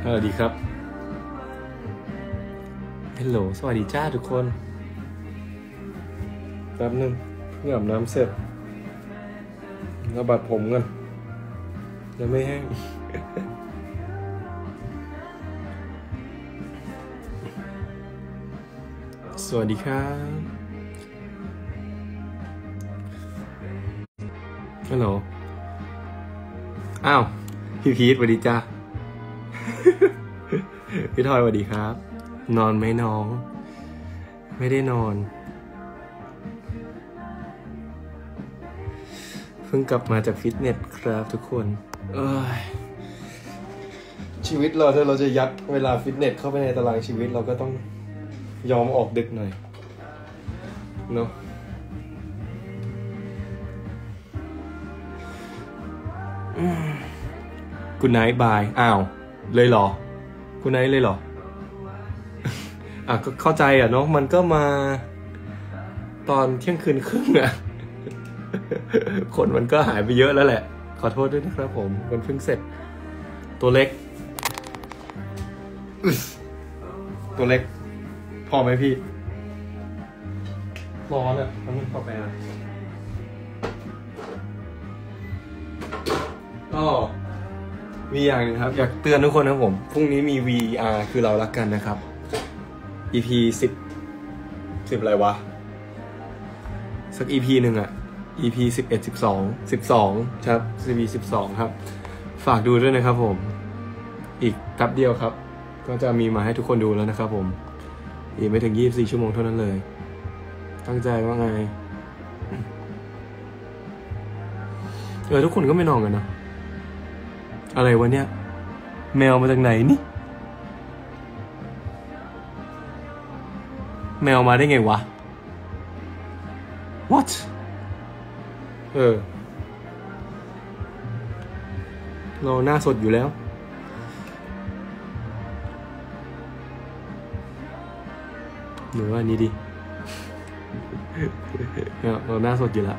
สวัสดีครับฮัลโหลสวัสดีจ้าทุกคนแป๊บนึงเพิ่งอาบน้ำเสร็จแล้วบัดผมกันยังไม่แห้งสวัสดีครับฮัลโหลอ้าวพี่พีทสวัสดีจ้า พี่ทอยสวัสดีครับนอนไหมน้องไม่ได้นอนเพิ่งกลับมาจากฟิตเนสครับทุกคนชีวิตเราถ้าเราจะยัดเวลาฟิตเนสเข้าไปในตารางชีวิตเราก็ต้องยอมออกดึกหน่อยเนาะกูไนท์บายอ้าวเลยเหรอกูไนท์เลยเหรอก็เข้าใจเนาะมันก็มาตอนเที่ยงคืนครึ่งคนมันก็หายไปเยอะแล้วแหละขอโทษด้วยนะครับผมมันเพิ่งเสร็จตัวเล็กตัวเล็กพอไหมพี่ร้อนมันพอไปก็มีอย่างนึงครับอยากเตือนทุกคนนะผมพรุ่งนี้มี VR คือเรารักกันนะครับ EP 10อะไรวะสัก EP หนึ่งEP 11 12ครับ EP 12ครับฝากดูด้วยนะครับผมอีกแป๊บเดียวครับก็จะมีมาให้ทุกคนดูแล้วนะครับผมอีกไม่ถึง24ชั่วโมงเท่านั้นเลยตั้งใจว่าไงทุกคนก็ไม่นอนกันนะอะไรวะเนี่ยแมวมาจากไหนนี่แมวมาได้ไงวะ what เราหน้าสดอยู่แล้วหรือว่านี้ดิ เราหน้าสดอยู่แล้ว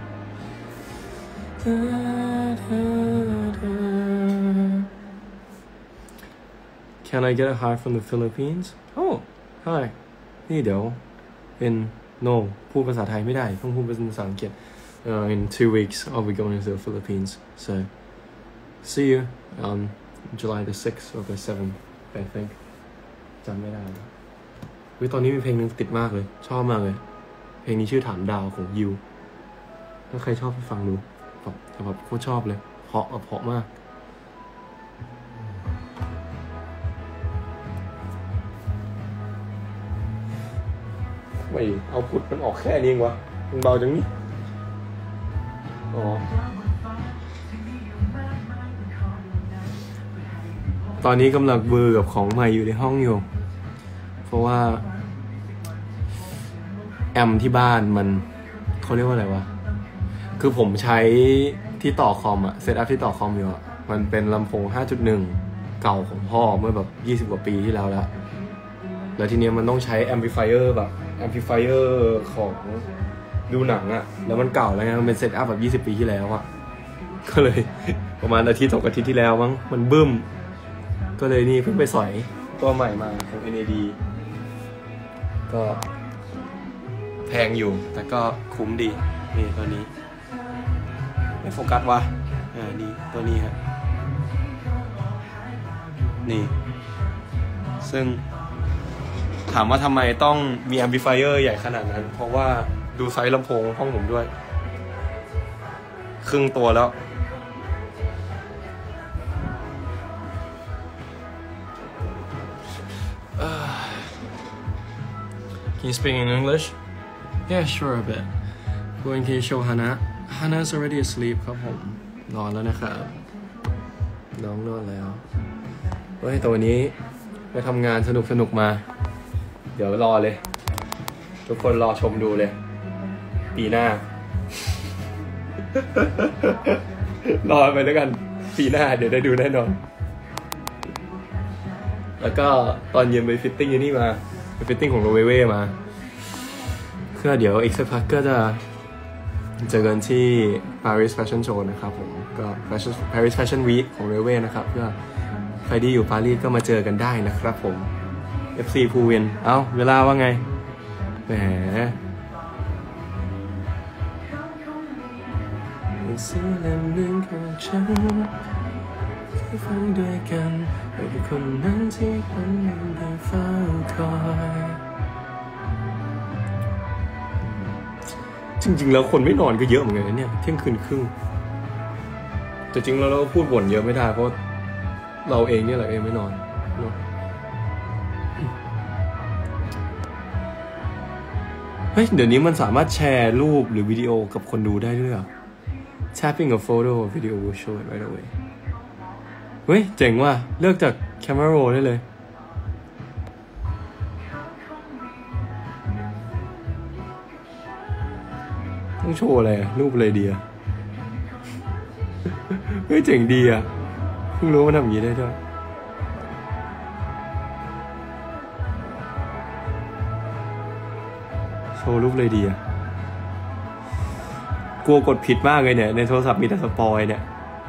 Can I get a hi from the Philippines? Oh, hi. นี่เดี๋ยวเป็น no พูดภาษาไทยไม่ได้ต้องพูดภาษาอังกฤษin 2 weeks I'll be going to the Philippines so see you on July the 6th or the 7th I think จำไม่ได้ตอนนี้มีเพลงนึงติดมากเลยชอบมากเลยเพลงนี้ชื่อฐานดาวของยิวถ้าใครชอบไปฟังดูแบบโคตรชอบเลยเพราะมากไม่เอาพุทมันออกแค่นี้เองวะมันเบาจังนี่ตอนนี้กำลังมือกับของใหม่อยู่ในห้องอยู่เพราะว่าแอมที่บ้านมันเขาเรียกว่าอะไรวะคือผมใช้ที่ต่อคอมเซตอัพที่ต่อคอมอยู่มันเป็นลำโพง 5.1 เก่าของพ่อเมื่อแบบ20 กว่าปีที่แล้วแล้วทีนี้มันต้องใช้แอมพลิฟายเออร์แบบแอมพลิฟายเออร์ของดูหนังแล้วมันเก่าแล้วไงมันเป็นเซตอัพแบบ20 ปีที่แล้วก็เลยประมาณอาทิตย์ 2 อาทิตย์ที่แล้วมั้งมันบึ้มก็เลยนี่เพิ่งไปสอยตัวใหม่มาของ NAD ก็แพงอยู่แต่ก็คุ้มดีนี่ตัวนี้ไม่โฟกัสวะนี่ตัวนี้ครับนี่ซึ่งถามว่าทำไมต้องมีแอมพลิฟายเออร์ใหญ่ขนาดนั้นเพราะว่าดูไซส์ลำโพงห้องผมด้วยครึ่งตัวแล้ว Can you speak in English? Yeah, sure a bit. Going to show Hannah. Hannah's already asleep ครับผมนอนแล้วนะครับน้องนอนแล้วตัวนี้ไปทำงานสนุกมาเดี๋ยวรอเลยทุกคนรอชมดูเลยปีหน้า รอไปแล้วกันปีหน้าเดี๋ยวได้ดูแน่นอนแล้วก็ตอนเย็นไปฟิตติ้งอยู่นี่มาไปฟิตติ้งของโรเว่มาก็เดี๋ยวอีกสักพักก็จะเจอกันที่ Paris Fashion Show นะครับผมก็ Paris Fashion Week ของ Railway นะครับก็ใครที่อยู่ปารีสก็มาเจอกันได้นะครับผม FC ภูเวียนเวลาว่าไงแหมสิ่งหนึ่งของฉันที่ฝันด้วยกันเป็นคนนั้นที่คนหนึ่งได้เฝ้าคอยจริงๆแล้วคนไม่นอนก็เยอะเหมือนกันนะเนี่ยเที่ยงคืนครึ่งแต่จริงแล้วเราพูดบ่นเยอะไม่ได้เพราะเราเองเนี่ยแหละไม่นอนเนาะเฮ้ยเดี๋ยวนี้มันสามารถแชร์รูปหรือวิดีโอกับคนดูได้ด้วยเหรอ Tapping a photo or video will show it right away เฮ้ยเจ๋งว่ะเลือกจาก Camera Roll ได้เลยต้องโชว์อะไรรูปอะไรดีอะเฮ้ยเจ๋งดีอะเพิ่งรู้ว่าทำอย่างนี้ได้ด้วยโชว์รูปเลยดีอะกลัวกดผิดมากเลยเนี่ยในโทรศัพท์มีแต่สปอยเนี่ย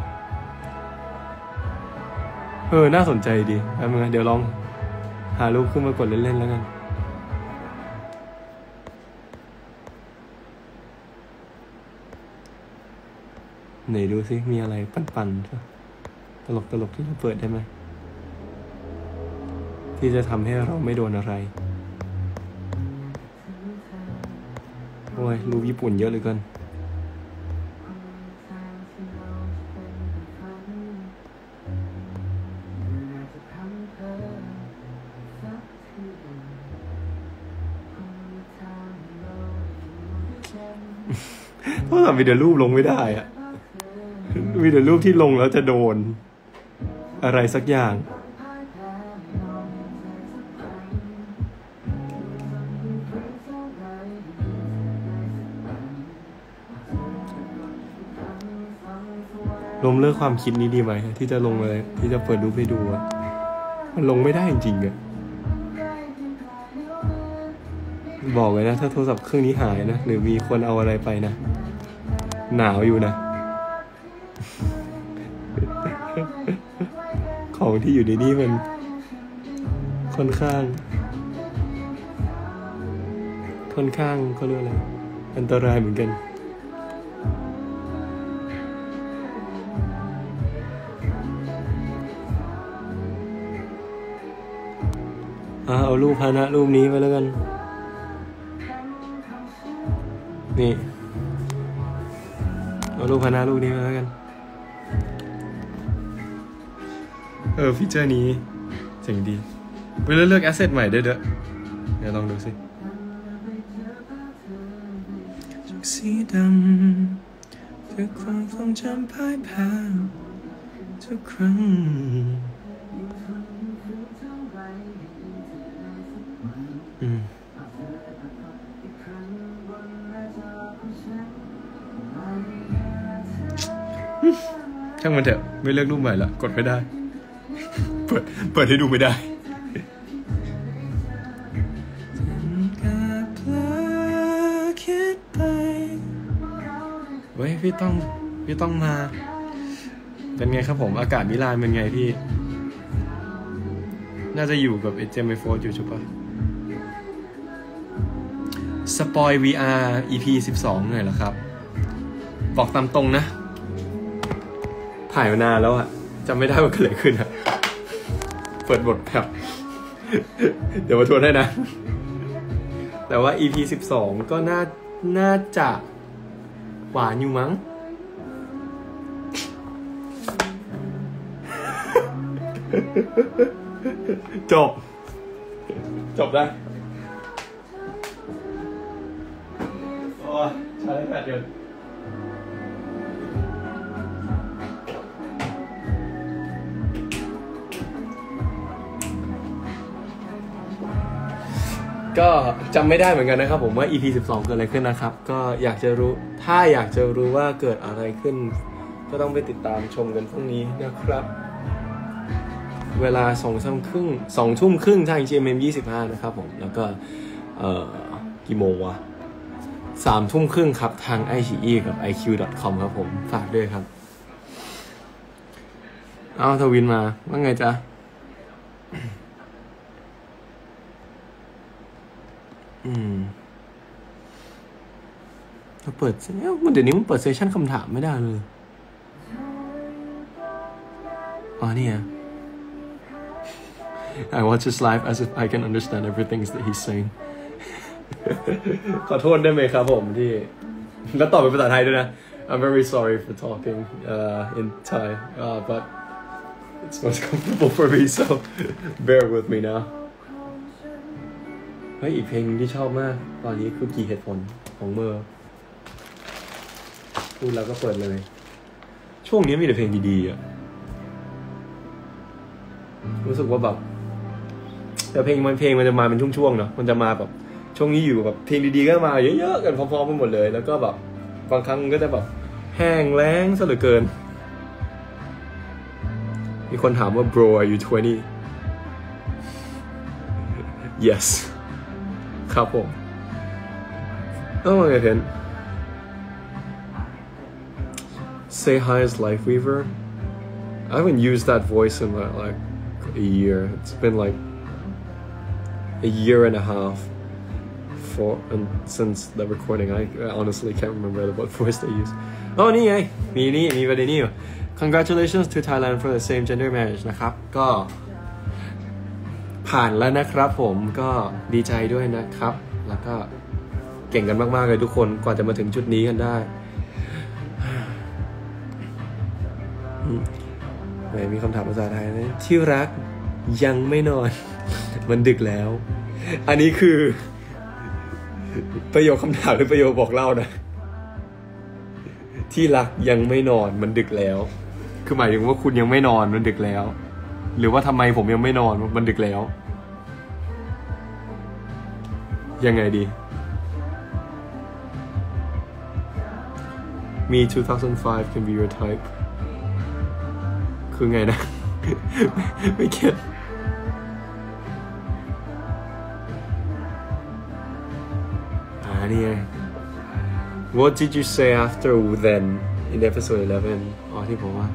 น่าสนใจดีเดี๋ยวลองหารูปขึ้นมากดเล่นๆแล้วกันไหนดูสิมีอะไรปั่นๆตลกที่เราเปิดได้ไหมที่จะทำให้เราไม่โดนอะไรโอ้ยรูปญี่ปุ่นเยอะเลยกันเพราะทำวิดีโอรูปลงไม่ได้อะวิดีโอรูปที่ลงแล้วจะโดนอะไรสักอย่างล้มเลิกความคิดนี้ดีไหมที่จะลงเลยที่จะเปิดรูปให้ดูอะมันลงไม่ได้จริงๆอะบอกเลยนะถ้าโทรศัพท์เครื่องนี้หายนะหรือมีคนเอาอะไรไปนะหนาวอยู่นะของที่อยู่ในนี้มันค่อนข้างเขาเรียกอะไรอันตรายเหมือนกันเอารูปพานะรูปนี้ไปแล้วกันนี่เอารูปพานะรูปนี้ไปแล้วกันฟีเจอร์นี้เจ๋งดีไปเลือกแอสเซทใหม่ได้ด้วยเดี๋ยวลองดูสิสีดำคือความทรงจำพ่ายแพ้ทุกครั้งช่างมันเถอะไม่เลือกรูปใหม่ละกดไม่ได้เปิดให้ดูไม่ได้เฮ้ยพี่ต้องมาเป็นไงครับผมอากาศมิลานเป็นไงพี่น่าจะอยู่กับเจมไอโฟนอยู่ใช่ปะสปอย VR EP 12หน่อยเหรอครับบอกตามตรงนะถ่ายมานานแล้วอะจำไม่ได้ว่าเกิดอะไรขึ้นอะเปิดบทแบบเดี๋ยวมาทวนให้นะแต่ว่า EP 12ก็น่าจะหวานอยู่มั้งจบได้โอ้ใช้แปดเดือนก็จำไม่ได้เหมือนกันนะครับผมว่า EP 12เกิดอะไรขึ้นนะครับก็อยากจะรู้ว่าเกิดอะไรขึ้นก็ต้องไปติดตามชมกันพรุ่งนี้นะครับเวลา2 ทุ่มครึ่งทาง GMM 25นะครับผมแล้วก็กี่โมงวะ3 ทุ่มครึ่งครับทาง iQIYI กับ iq.com ครับผมฝากด้วยครับทวินมาว่าไงจ๊ะเราเปิดเดี๋ยวนี้มันเปิดเซสชั่นคำถามไม่ได้เลยอ๋อเนี่ย I watch his live as if I can understand everything that he's saying ขอโทษได้ไหมครับผมที่แล้วตอบเป็นภาษาไทยด้วยนะ I'm very sorry for talking in Thai but it's most comfortable for me so bear with me now เฮ้ยอีกเพลงที่ชอบมากตอนนี้คือกี่เหตุผลของเมอร์พูดแล้วก็เปิดเลยช่วงนี้มีแต่เพลงดีๆอ่ะรู้สึกว่าแบบแต่เพลงมันจะมาเป็นช่วงๆเนาะมันจะมาแบบช่วงนี้อยู่แบบเพลงดีๆก็มาเยอะๆกันพร้อมๆกันหมดเลยแล้วก็แบบบางครั้งก็จะแบบแห้งแล้งซะเหลือเกินมีคนถามว่า bro are you 20 yes ครับผมไงเพน say hi as Life Weaver I haven't used that voice in like a year it's been like a year and a half since the recording I honestly can't remember what voice they use นี่ไงมีประเด็นนี้อยู่ congratulations to Thailand for the same gender marriage นะครับก็ผ่านแล้วนะครับผมก็ดีใจด้วยนะครับแล้วก็เก่งกันมากๆเลยทุกคนกว่าจะมาถึงจุดนี้กันได้มีคำถามภาษาไทยนะที่รักยังไม่นอน มันดึกแล้วอันนี้คือประโยคคำถามหรือประโยคบอกเล่านะที่รักยังไม่นอนมันดึกแล้วคือหมายถึงว่าคุณยังไม่นอนมันดึกแล้วหรือว่าทำไมผมยังไม่นอนมันดึกแล้วยังไงดีมี 2005 can be your type คือไงนะ ไม่เก็ตนี่ไง What did you say after then in episode 11 อ๋อที่ผมว่า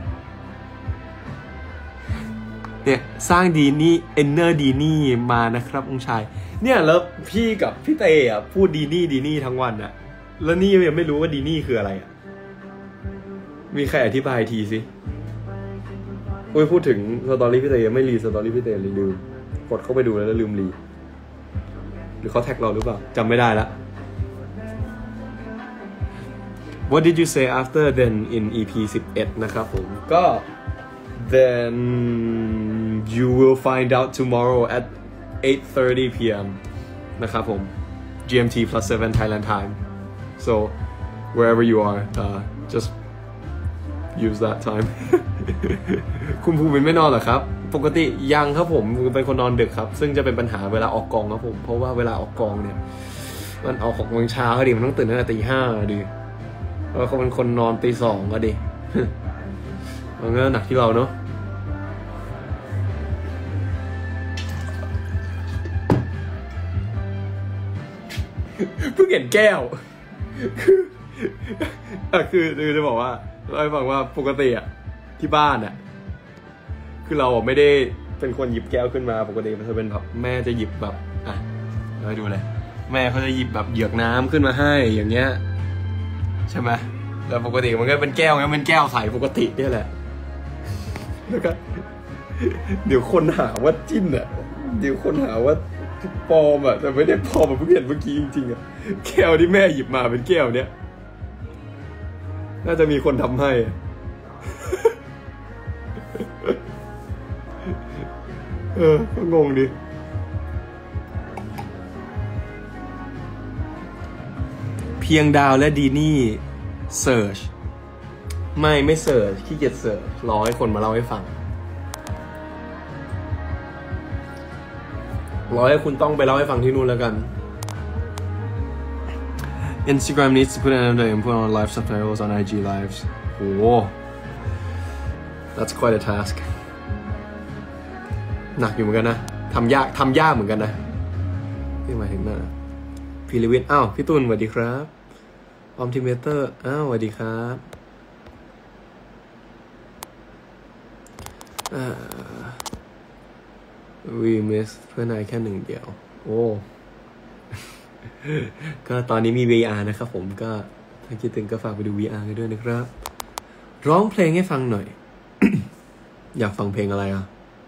เนี่ยสร้างดีนี่ inner ดีนี่มานะครับองค์ชายเนี่ยแล้วพี่กับพี่เตอ่ะพูดดีนี่ทั้งวันอ่ะแล้วนี่ยังไม่รู้ว่าดีนี่คืออะไรอ่ะมีใครอธิบายทีสิพูดถึงสตอรี่พี่เตยังไม่รีสตอรี่พี่เตเลยลืมกดเข้าไปดูแล้วลืมรีหรือเขาแท็กเราหรือเปล่าจำไม่ได้ละ What did you say after then in EP 11 นะครับผมก็ then you will find out tomorrow at 8:30 p.m. นะครับผม GMT plus 7 Thailand time so wherever you are just use that time คุณภูมิไม่นอนเหรอครับปกติยังครับผมเป็นคนนอนดึกครับซึ่งจะเป็นปัญหาเวลาออกกองครับผมเพราะว่าเวลาออกกองเนี่ยมันออก6 โมงเช้าดิมันต้องตื่นตั้งแต่ตี 5ดิแล้วเขาเป็นคนนอนตี 2ก็ดิ มันก็หนักที่เราเนาะเพิ่งเห็นแก้วคือจะบอกว่าเราให้ฟังว่าปกติอะที่บ้านอะคือเราไม่ได้เป็นคนหยิบแก้วขึ้นมาปกติมันจะเป็นแบบแม่จะหยิบแบบให้ดูเลยแม่เขาจะหยิบแบบเหยือกน้ำขึ้นมาให้อย่างเงี้ยใช่ไหมแต่ปกติมันก็เป็นแก้วงั้นเป็นแก้วใสปกตินี่แหละแล้วก็เดี๋ยวคนหาว่าจิ้นอะเดี๋ยวคนหาว่าปลอมอะแต่ไม่ได้ปลอมแบบเพิ่งเห็นเมื่อกี้จริงๆอะแก้วที่แม่หยิบมาเป็นแก้วเนี้ยน่าจะมีคนทำให้ก็งงดิเพียงดาวและดีนี่เสิร์ชไม่เสิร์ชขี้เกียจเสิร์ชรอให้คนมาเล่าให้ฟังรอให้คุณต้องไปเล่าให้ฟังที่นู่นแล้วกัน Instagram needs to put an end and put on live subtitles on IG lives โอ้ that's quite a task หนักอยู่เหมือนกันนะทำยากเหมือนกันนะที่หมายถึงน่ะพีรวิทย์พี่ตุลสวัสดีครับออมทิเมเตอร์สวัสดีครับwe miss เพื่อนนายแค่หนึ่งเดียวโอ้ก็ตอนนี้มี VR นะครับผมก็ถ้าคิดถึงก็ฝากไปดู VR กันด้วยนะครับ ร้องเพลงให้ฟังหน่อย อยากฟังเพลงอะไรอ่ะ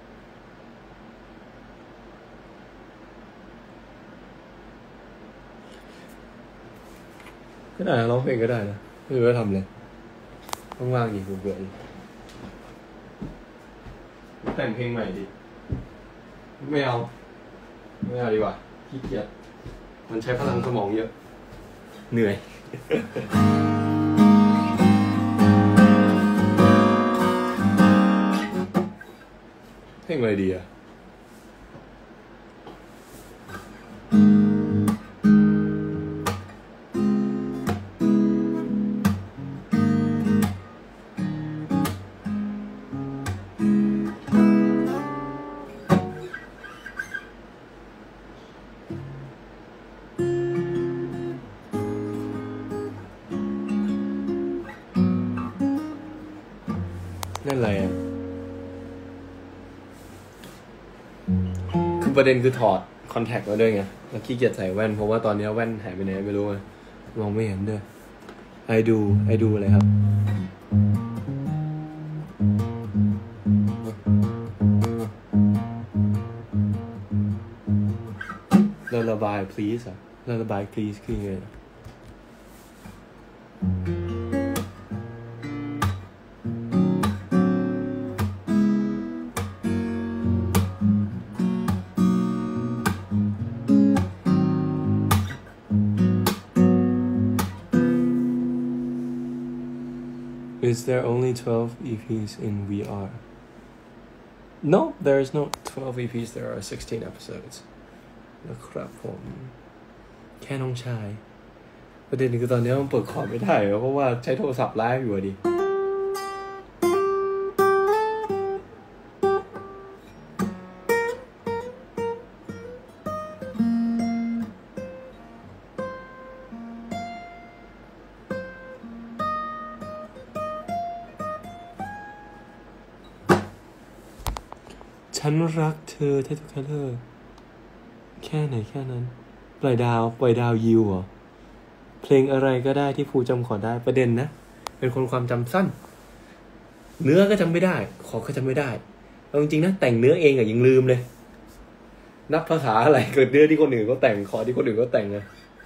ก็ได้นะร้องเพลงก็ได้นะไม่รู้จะทำเลยว่างๆอีกเบื่อๆแต่งเพลงใหม่ดิไม่เอาดีกว่าขี้เกียจมันใช้พลังสมองเยอะเหนื่อยเพลงอะไรดีอะนั่นอะไรอ่ะคือประเด็นคือถอดคอนแทคมาด้วยไงแล้วขี้เกียจใส่แว่นเพราะว่าตอนนี้แว่นหายไปไหนไม่รู้ไงมองไม่เห็นด้วยไอดูอะไรครับระบาย please อ่ะระบาย please คือไงIs there only 12 EPs in VR? No, there is no 12 EPs. There are 16 episodes. นะครับผมแค่น้องชายประเด็นคือตอนนี้มันเปิดคอมไม่ได้เพราะว่าใช้โทรศัพท์ไลฟ์อยู่ดิฉันรักเธอเททูคัลเลอร์แค่ไหนแค่นั้นปล่อยดาวยิวเหรอเพลงอะไรก็ได้ที่ภูจำขอได้ประเด็นนะเป็นคนความจำสั้นเนื้อก็จำไม่ได้ขอก็จำไม่ได้เอาจริงๆนะแต่งเนื้อเองอะยังลืมเลยนับภาษาอะไรเกิดเนื้อที่คนอื่นก็แต่งขอที่คนอื่นก็แต่งนะ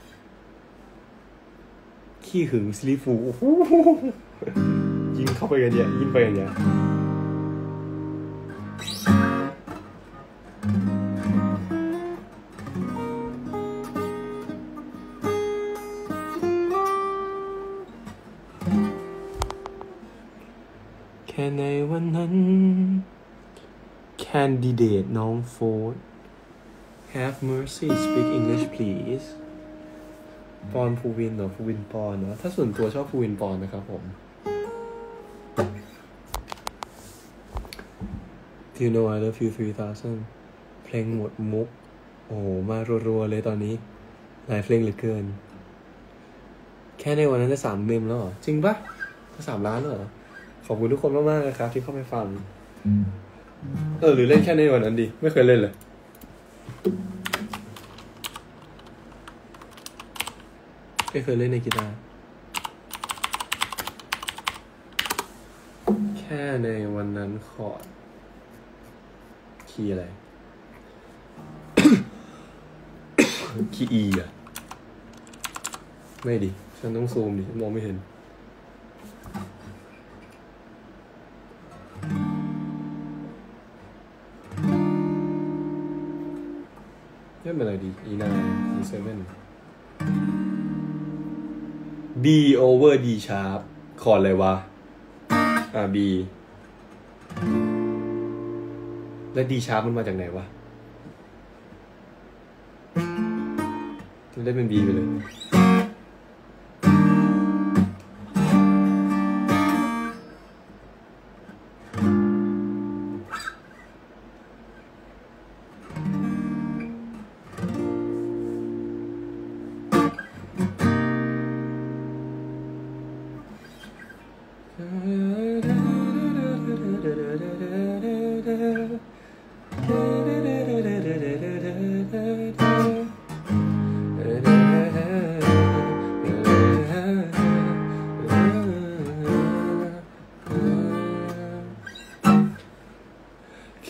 ขี้หึงซิลิฟูยิงเข้าไปกันเนี่ยยิงไปกันเนี่ย แค่ในวันนั้นแคนดิเดตน้องโฟร์ Have mercy speak English please ปอนภูวินเหรอภูวินปอนเนาะถ้าส่วนตัวชอบภูวินปอนนะครับผม Do you know I love you 3000เพลงหมดมุกโอ้มารัวๆเลยตอนนี้หลายเพลงเหลือเกินแค่ในวันนั้นได้3 เมมแล้วเหรอจริงปะก็3 ล้านแล้วเหรอขอบคุณทุกคนมากๆนะครับที่เข้าไปฟังหรือเล่นแค่ในวันนั้นดิไม่เคยเล่นเลยไม่เคยเล่นในกีตาร์แค่ในวันนั้นคอร์ดคีย์อะไร คีย์ E อ่ะไม่ดิฉันต้องซูมดิฉันมองไม่เห็นนี่เป็นอะไรดี E9 E7 B over D sharp คอร์ดอะไรวะB แล้ว D sharp มันมาจากไหนวะมันได้เป็น B ไปเลย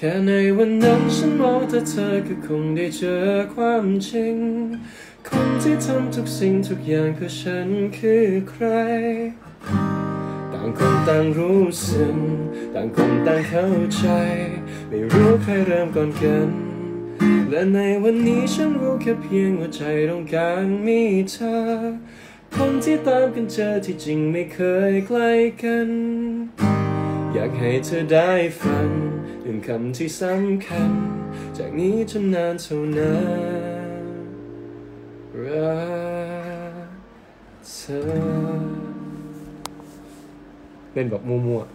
ค่ในวันนั้นฉันมองแต่เธอก็คงได้เจอความจริงคนที่ทำทุกสิ่งทุกอย่างเพื่อฉันคือใครต่างคนต่างรู้สึกต่างคนต่างเข้าใจไม่รู้ใครเริ่มก่อนกันและในวันนี้ฉันรู้แค่เพียงว่าใจต้องการมีเธอคนที่ตามกันเจอที่จริงไม่เคยใกล้กันอยากให้เธอได้ฟังหนึ่งคำที่สำคัญจากนี้จนนานเท่านานรักเธอเล่นแบบมั่ว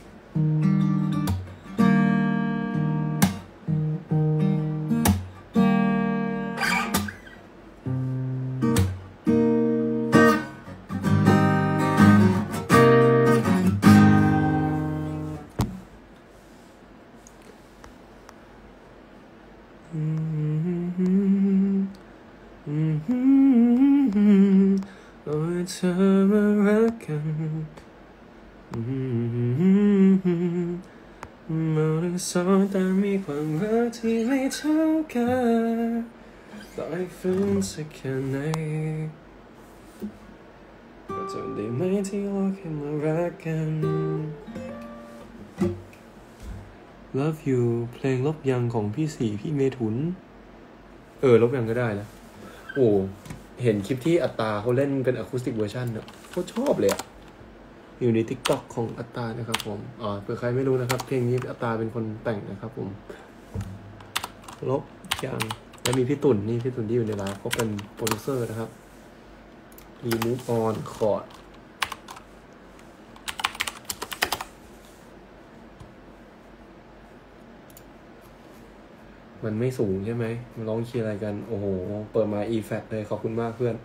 ๆเอาให้เธอมารักกันเราทั้งสองต่างมีความรักที่ไม่เท่ากันต่อให้ฝืนสักแค่ไหนก็จะได้ไหมที่เราแค่มารักกัน Love You เพลงลบยังของพี่สี่พี่เมถุนลบยังก็ได้นะโอ้เห็นคลิปที่อัตตาเขาเล่นเป็นอะคูสติกเวอร์ชันเนอะเขาชอบเลยอะอยู่ใน TikTok ของอัตตานะครับผมเผื่อใครไม่รู้นะครับเพลงนี้อัตตาเป็นคนแต่งนะครับผมลบยังแล้วมีพี่ตุ่นนี่พี่ตุ่นที่อยู่ในไลฟ์เขาเป็นโปรดิวเซอร์นะครับ Remove on chord มันไม่สูงใช่ไหมมันร้องเชียร์อะไรกันโอ้โหเปิดมา E-flat เลยขอบคุณมากเพื่อน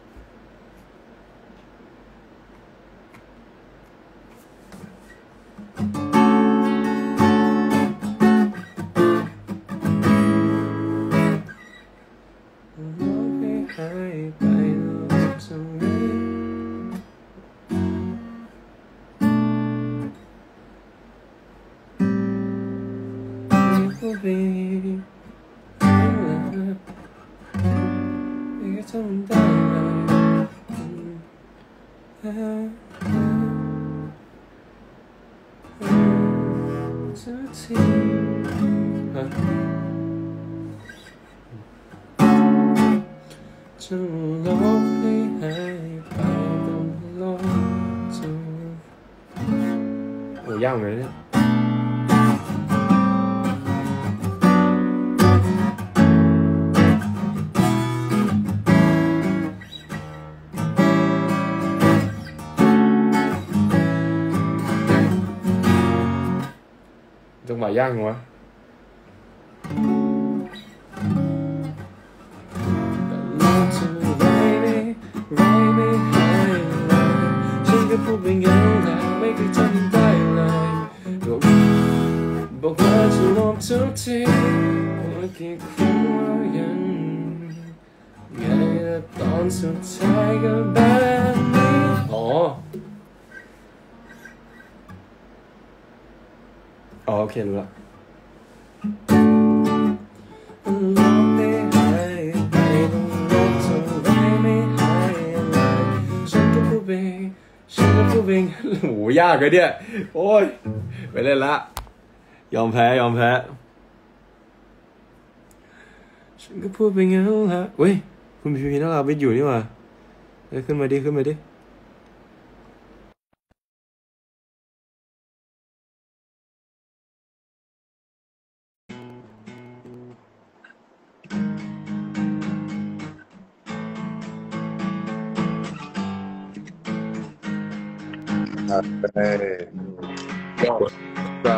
จะลบให้หายไปต้องลบจะโอ้ยากเลยเนี่ยจังหวะยากไงวะพูดไปงั้นแต่ไม่เคยทำได้เลยบอกว่าจะลบทุกทีว่าแค่คุณว่ายังไงแต่ตอนสุดท้ายก็แบบนี้โอเครู้ละลบให้หายไปต้องลบเท่าไรไม่หายเลยฉันก็พูดไปโหยากเลยเนี่ยโอ้ยไปเล่นละยอมแพ้ฉันก็พูดไปงั้นละเว้ยคุณพีน่ารักไปอยู่นี่หว่าขึ้นมาดิก็จะ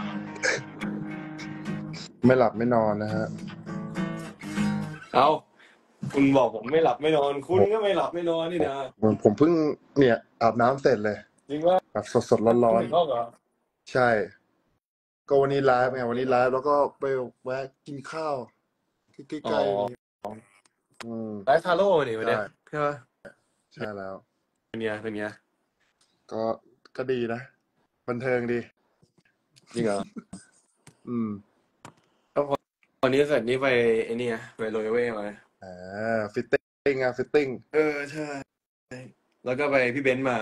ไม่หลับไม่นอนนะฮะเอาคุณบอกผมไม่หลับไม่นอนคุณก็ไม่หลับไม่นอนนี่นะผมเพิ่งเนี่ยอาบน้ำเสร็จเลยจริงว่าแบบสดร้อนๆใช่ ก็วันนี้ไลฟ์ไงวันนี้ไลฟ์แล้วก็ไปแวะกินข้าวที่ใกล้ๆนี้ไลฟ์ทาโร่นี่วันเนี้ยใช่ไหมใช่แล้วเป็นไงก็ดีนะบันเทิงดีจริงเหรอวันนี้เสร็จนี่ไปไอ้นี่ไงไปโรยเว่มาอ่ฟิตติ้งฟิตติ้งใช่แล้วก็ไปพี่เบนซ์มา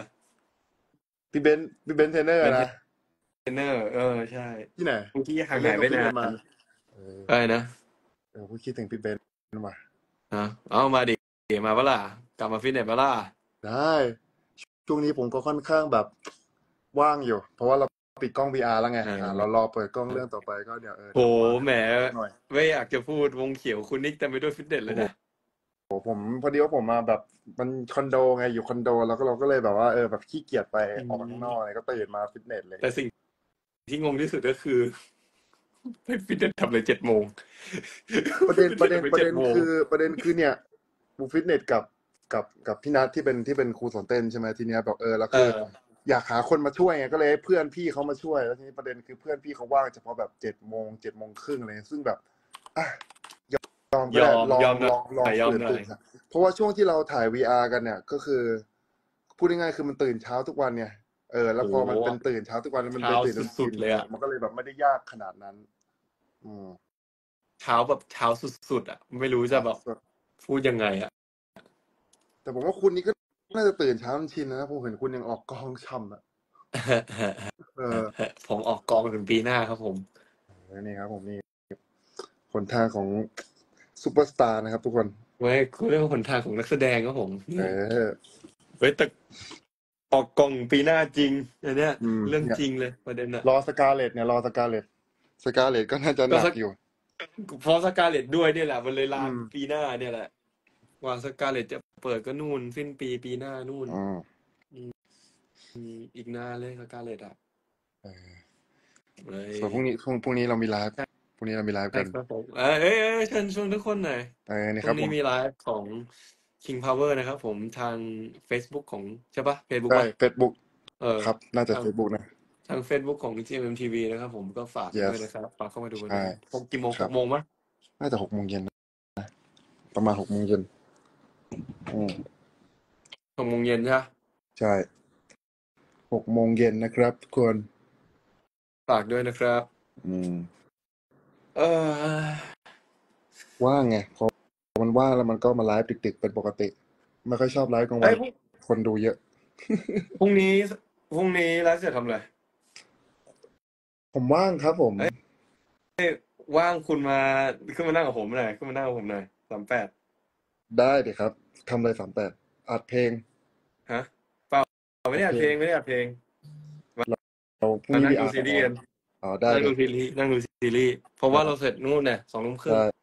พี่เบนซ์เทรนเนอร์เบนซ์เทนะรนเนอร์ใช่ที่ไหนเมื่อกี้ห่างไปเล่นหายไปนาออฟฟิศกันมานเอออะไรนะพูดคิดถึงพี่เบนซ์มาเอามาดิมาปะล่ะกลับมาฟิตเนสปะล่ะได้ช่วงนี้ผมก็ค่อนข้างแบบว่างอยู่เพราะว่าเราปิดกล้อง VR แล้วไงเเราออรอเปิดกล้องเรื่องต่อไปก็เดี๋ยวโหเดี๋ยวว่างแหมหน่อยไม่อยากจะพูดวงเขียวคุณนิกเต็มไปด้วยฟิตเนสเลยนะโอ้ผมพอดีว่าผมมาแบบมันคอนโดไงอยู่คอนโดแล้วก็เราก็เลยแบบว่าแบบขี้เกียจไปอืออกข้างนอกอะไรมก็ตื่นมาฟิตเนสเลยแต่สิ่งที่งงที่สุดก็คือไปฟิตเนสทำเลย7 โมงประเด็นฟิตประเด็นเนสทำไปประเด็น 7 โมงคือเนี่ยบูฟิตเนสกับพี่นัทที่เป็นครูสอนเต้นใช่ไหมทีเนี้ยแบบแล้วเอคือออยากหาคนมาช่วยไงก็เลยให้เพื่อนพี่เขามาช่วยแล้วทีนี้ประเด็นคือเพื่อนพี่เขาว่างเฉพาะแบบ7 โมงครึ่งอะไรซึ่งแบบอ่ะยอมก็ได้ยอมหน่ลองอยยอมหน่อยฝืนตื่นอะเพราะว่าช่วงที่เราถ่าย VR กันเนี่ยก็คือพูดง่ายๆคือมันตื่นเช้าทุกวันเนี่ยแล้โหวพอมันเป็นตื่นเช้าทุกวันแล้วมันเช้าเป็นตื่นกลางคืนสุดๆเลยอะมันก็เลยแบบไม่ได้ยากขนาดนั้นอืมเช้าแบบเช้าสุดๆอ่ะไม่รู้จะเช้าแบบสุดพูดยังไงอ่ะแต่ผมว่าคุณนี่ก็น่าจะตื่นเช้าจนชินนะผมเห็นคุณยังออกกองช่ำอ่ะเออผมออกกองถึงปีหน้าครับผมนี่ครับผมนี่หนทางของซูเปอร์สตาร์นะครับทุกคนไว้เรื่องหนทางของนักแสดงครับผมเออเว้ยแต่ออกกองปีหน้าจริงอันเนี้ยเรื่องเนี่ยจริงเลยประเด็นอ่ะรอสกาเลตเนี่ยรอสกาเลตก็น่าจะก็สักหนักอยู่เพราะสกาเลตด้วยเนี่ยแหละมันเลยอืลากมปีหน้าเนี่ยแหละกว่าสกาเลตจะเปิดก็นู่นสิ้นปีหน้านู่นอืมอีกนานเลยสกาเลตอ่ะเออเลยส่วนพรุ่งนี้เรามีไลฟ์พรุ่งนี้เรามีไลฟ์ใช่กันครับผมเชิญชวนทุกคนหน่อยนี่พรุ่งครับผมนี้มีไลฟ์ของ King Power นะครับผมทาง Facebook ของใช่ปะ Facebook ใช่ปะ Facebook เออครับน่าจะทาง Facebook นะ Facebook ของ GMMTV นะครับผมก็ฝากด้ว yes ยนะครับฝากเข้ามาดูกันใช่ด้วยกี่โมงครับ 6 โมงมั้ยน่าจะ6 โมงเย็นนะประมาณ6 โมงเย็นอืม 6 โมงเย็นใช่ปะใช่6 โมงเย็นนะครับทุกคนฝากด้วยนะครับอืมเออว่างไงพอมันว่างแล้วมันก็มาไลฟ์ดึกๆเป็นปกติไม่ค่อยชอบไลฟ์กลางวันเอ้ยคนดูเยอะพรุ่งนี้พรุ่งนี้ไลฟ์จะทำอะไรผมว่างครับผมว่างคุณมาขึ้นมานั่งกับผมหน่อยขึ้นมานั่งกับผมหน่อย38 ได้เดี๋ยวครับทำอะไร38อัดเพลงฮะเปล่าไม่อัดเพลงได้อัดเพลงไม่ได้อัดเพลงเราพรุ่งนี้มานั่งดู VR ซีรีส์กันได้เลยนั่งดูซีรีส์เพราะว่าเราเสได้ร็จนู่นเนี่ย2 ทุ่มครึ่งได้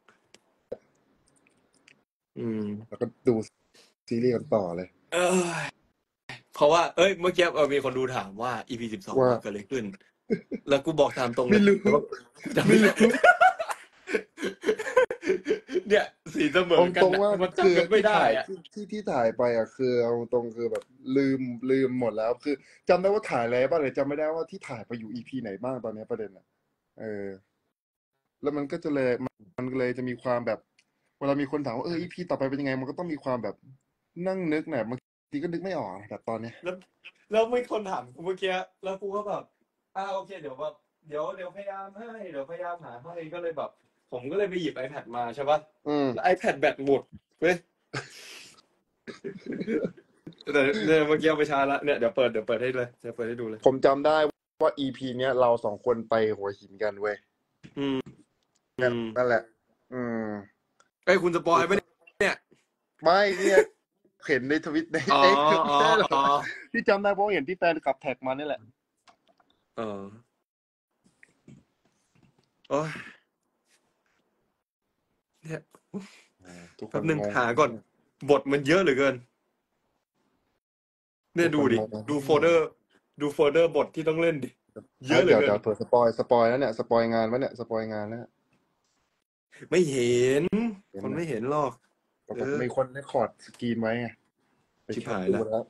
อืมแล้วก็ดูซีรีส์กันต่อเลยเออเพราะว่าเมื่อกี้มีคนดูถามว่า EP 12 ว่าเกิดอะไรขึ้น แล้วกูบอกตามตรงเลยไม่รู้ว่าจำไม่ไม่ได้รู้เนี่ยสีเสมอเอากันอ่ะตรงว่ามันคือจำกันไม่ได้อ่ะที่ถ่ายไปคือเอาตรงคือแบบลืมหมดแล้วคือจำได้ว่าถ่ายอะไรบ้างเลยจำไม่ได้ว่าที่ถ่ายไปอยู่ EP ไหนบ้างตอนนี้ประเด็นอ่ะเออแล้วมันก็จะเลยมันเลยจะมีความแบบเวลามีคนถามว่าEP ต่อไปเป็นยังไงมันก็ต้องมีความแบบนั่งนึกเนี่ยบางทีก็นึกไม่ออกแบบตอนเนี้ยแล้วแล้วมีคนถามกูเมื่อกี้แล้วกูก็แบบโอเคเดี๋ยวแบบเดี๋ยวพยายามให้เดี๋ยวพยายามหาให้ก็เลยแบบผมก็เลยไปหยิบ iPad มาใช่ป่ะแล้ว iPad แบตหมดเว้ยแต่เนี่ยเมื่อกี้เอาไปชาร์จละเนี่ยเดี๋ยวเปิดให้เลยเปิดให้ดูเลยผมจำได้ว่า EP เนี้ยเราสองคนไปหัวหินกันเว้ยอืมนั่นแหละ อืมคุณสปอยล์ไปเนี่ยไม่เนี่ยเห็นในทวิตในอ๋อไม่ใช่หรอที่จำได้เพราะเห็นที่แฟนคลับแท็กมานี่แหละโอ้ยเนี่ยทุกคแป๊นบนึงงงหาก่อนบทมันเยอะเหลือเกินเนี่ยดูดิดูโฟลเดอร์บทที่ต้องเล่นดิเยอะเหลือเกินเดี๋ยวเปิดสปอยแล้วเนี่ยสปอยงานวะเนี่ยสปอยงานแล้วไม่เห็นคนไม่เห็นหรอกมีคนได้คอร์ดสกรีนไว้ไงไปชิบช็อปหายดูแล้ว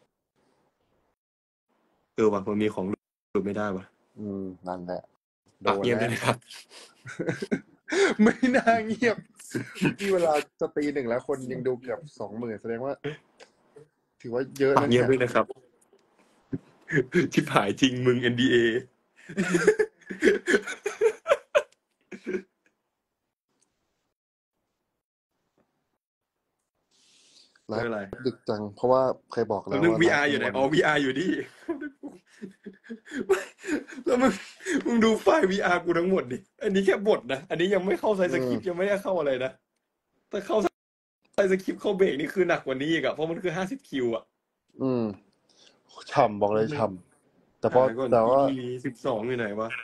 แล้วว่ะมันมีของดูไม่ได้ว่ะนั่นแหละโดนเงียบแล้ได้วเลยครับไม่น่าเงียบที่เวลาจะตี 1แล้วคนยังดูเกือบ20,000แสดงว่า ถือว่าเยอะนะเงีเนี่ย ยบด้วยนะครับ ชิบหายจริงมึง NDA ไลฟ์ไม่เป็นไรดึกจังเพราะว่าเคยบอกแล้วนึงแล้วว่าไลฟ์ VR กลาอยู่ไหนงวันอ๋อ VR อยู่นี่แล้วมึงดูไฟล์ VR กูทั้งหมดดิอันนี้แค่บทนะอันนี้ยังไม่เข้าไซอืส์สคริปต์ยังมไม่ได้เข้าอะไรนะแต่เข้าไซส์สคริปต์เข้าเบรกนี่คือหนักกว่านี้อีกอะเพราะมันคือ50 คิวอะอืมฉ่ำบอกเลยแป๊บนึงฉ่ำแต่พอหาก่อนแต่ว่า EP 12อยู่ไหนวะ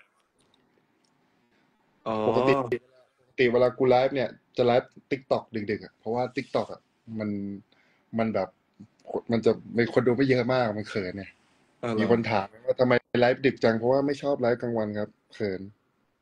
อ๋อปกติเวลากูไลฟ์เนี่ยจะไลฟ์ติ๊กต็อกดึกๆอ่ะเพราะว่าติ๊กต็อกอ่ะมันมันแบบมันจะมีคนดูไม่เยอะมากมันเขินเนี่ยเหรอมีคนถามว่าทำไมไลฟ์ดึกจังเพราะว่าไม่ชอบไลฟ์กลางวันครับเขิน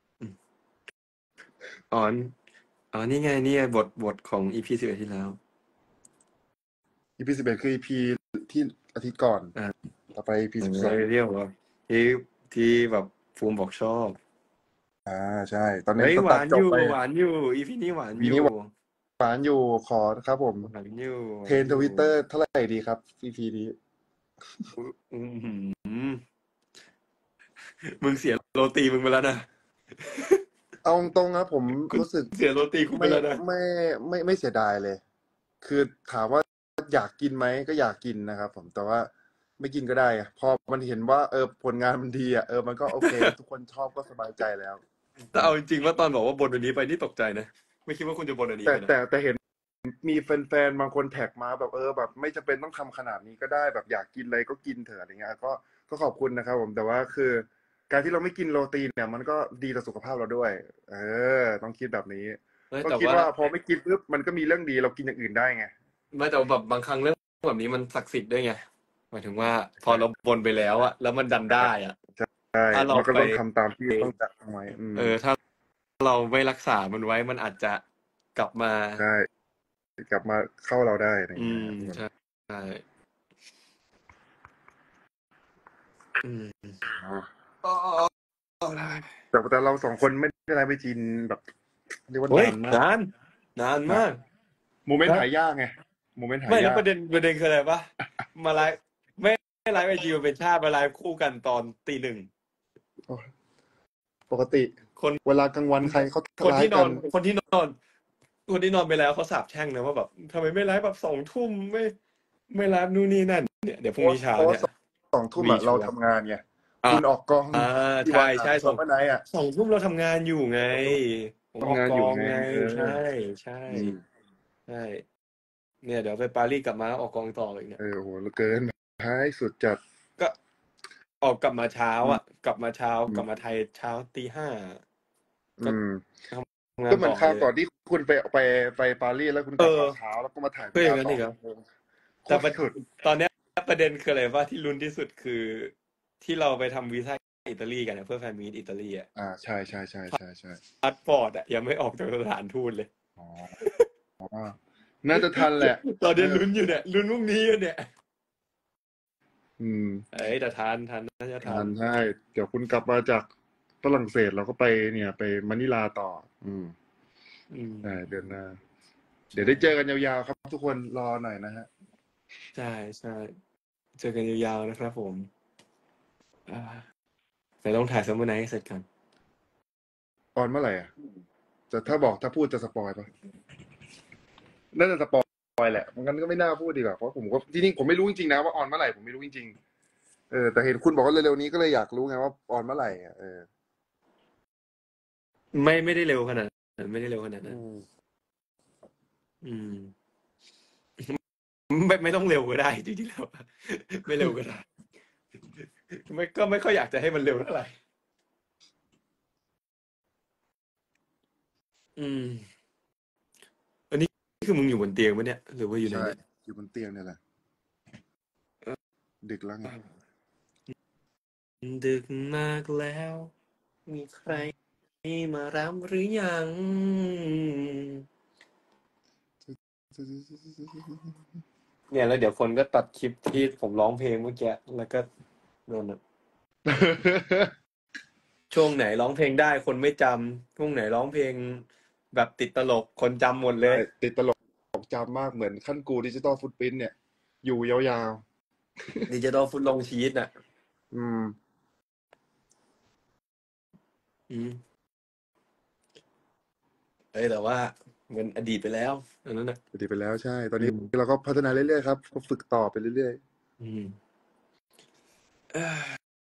อ๋ออ๋อนี่ไงบทของ EP 11ที่แล้ว EP 11คือ EP ที่อาทิตย์ก่อนอ่าต่อไป EP เอ 12 เรียกว่าที่ที่แบบฟูมบอกชอบอ่าใช่ตอนนี้เฮ้ยก็หวานอยู่ตัดจบไปหวานอยู่ EP นี้หวานวีนี้อยู่หวานอยู่ขอครับผมหวานอยู่หเทรนทวานอยู่วิตเตอร์เท่าไหร่ดีครับ EP นี้อือหือมึงเสียโรตีมึงไปแล้วนะเอาตรงๆนะผมคุณรู้สึกเสียโรตีกูไปไม่แล้วนะไม่ไม่เสียดายเลย คือถามว่าอยากกินไหมก็อยากกินนะครับผมแต่ว่าไม่กินก็ได้อะพอมันเห็นว่าผลงานมันดีอ่ะมันก็โอเคทุกคนชอบก็สบายใจแล้วแต่เอาจริงๆว่าตอนบอกว่าบนอันนี้ไปนี่ตกใจนะไม่คิดว่าคุณจะบนอันนี้แต่ไปนะแต่เห็นมีแฟนๆบางคนแท็กมาแบบแบบไม่จำเป็นต้องทำขนาดนี้ก็ได้แบบอยากกินอะไรก็กินเถอะอะไรเงี้ยก็ขอบคุณนะครับผมแต่ว่าคือการที่เราไม่กินโรตีเนี่ยมันก็ดีต่อสุขภาพเราด้วยต้องคิดแบบนี้ก็แต่ว่าคิดว่าพอไม่กินปุ๊บมันก็มีเรื่องดีเรากินอย่างอื่นได้ไงไม่แต่ว่าแบบบางครั้งเรื่องแบบนี้มันศักดิ์สิทธิ์ด้วยไงหมายถึงว่าพอเราบนไปแล้วอะแล้วมันดันได้อะใช่ถ้าเราไปมันก็ต้องทำตามที่ต้องจัดเอาไว้ถ้าเราไม่รักษามันไว้มันอาจจะกลับมาใช่กลับมาเข้าเราได้อะไรอืมเงี้ยทุกคนใช่ใช่อืมอ๋ออ๋อได้แต่เราสองคนไม่ได้ไลฟ์ไปจีนแบบเรียกว่าเฮ้ยนานมากนานนะมากโมเมนต์นะหายากไงโมเมนต์หาไม่แล้วยากประเด็นคืออะไรปะมาไลฟ์ไม่ไลฟ์ไอจีมันเป็นชาติมาไลฟ์คู่กันตอนตี 1 โอ้ยปกติคนเวลากลางวันใครเขาคนไลฟ์กันที่นอนคนที่นอนคนที่นอนไปแล้วเขาสาปแช่งนะว่าแบบทำไมไม่ไลฟ์แบบ2 ทุ่มไม่ไลฟ์นู่นนี่นั่นเนี่ยเดี๋ยวพรุ่งนี้เช้าเนี่ยเพราะว่า2 ทุ่มมีอ่ะเราชัวร์ทำงานไงอ่าคุณออกกองอ่าที่ใช่วันอ่ะใช่ซัมเมอร์ไนท์อ่ะ 2 ทุ่มเราทำงานอยู่ไงผมออกทำงานอยู่ไงกองไงใช่ใช่อืมใช่เนี่ยเดี๋ยวไปปารีสกลับมาออกกองต่ออีกเนี่ยโอ้โหเหลือเกินท้ายสุดจัดก็ออกกลับมาเช้าอืมอ่ะกลับมาเช้าอืมกลับมาไทยเช้าตี 5ก็อืมทำงาก็เหมือนคราวนต่อเลยก่อนที่คุณไปปารีสแล้วคุณกลับตอนเช้าแล้วก็มาถ่ายก็อย่าพีอาร์ต่องนั้นอีกครับโคแต่ตรสุดตอนเนี้ยประเด็นคืออะไรว่าที่ลุ้นที่สุดคือที่เราไปทำวีซ่าอิตาลีกันนะเพื่อแฟนมีตอิตาลีอ่ะใช่ใช่ใช่ใช่ใช่พาสปอร์ตอ่ะยังไม่ออกจากสถานทูตเลยอ๋อน่าจะทันแหละตอนเอนี้อลุ้นอยู่เนี่ยลุ้นพรุ่งนี้อยู่เนี่ยอืมเอ้ยแต่ทันน่าจะทันทันใช่เดี๋ยวคุณกลับมาจากฝรั่งเศสเราก็ไปเนี่ยไปมะนิลาต่ออืมเดือนหน้าเดี๋ยวใช่ได้เจอกันยาวๆครับทุกคนรอหน่อยนะฮะใช่ใช่เจอกันยาวๆนะครับผมอ่าแต่ต้องถ่ายซัมเมอร์ไนท์ให้เสร็จกันออนเมื่อไหร่อ่ะแต่ถ้าพูดจะสปอยปะน่าจะสปอยแหละงั้นก็ไม่น่าพูดดีกว่าเพราะผมก็จริงๆผมไม่รู้จริงๆนะว่าออนเมื่อไหร่ผมไม่รู้จริงๆแต่เห็นคุณบอกว่าเร็วๆนี้ก็เลยอยากรู้ไงว่าออนเมื่อไหร่อ่ะไม่ได้เร็วขนาดนั้นไม่ได้เร็วขนาดนั้นอืมอืมไม่ต้องเร็วก็ได้จริงๆแล้วไม่เร็วก็ได้ไม่ค่อยอยากจะให้มันเร็วเท่าไหร่อืม อันนี้คือมึงอยู่บนเตียงปะเนี่ยหรือว่าอยู่ไหนใช่เนี่ยอยู่บนเตียงเนี่ยแหละดึกแล้วไงดึกมากแล้ว มีใครมารับหรือยังเนี่ยแล้วเดี๋ยวคนก็ตัดคลิปที่ผมร้องเพลงเมื่อกี้แล้วก็โดนแบบช่วงไหนร้องเพลงได้คนไม่จำช่วงไหนร้องเพลงแบบติดตลกคนจำหมดเลใช่ยติดตลกจำมากเหมือนขั้นกูดิจิตอลฟุตปรินท์เนี่ยอยู่ยาวดิจิตอลฟุตลงชีตน่ะๆอืมเอ้ยแต่ว่ามันอดีตไปแล้วอันนั้นนะดีไปแล้วใช่ ตอนนี้อืมเราก็พัฒนาเรื่อยๆครับก็ฝึกต่อไปเรื่อยอืมเอ้ย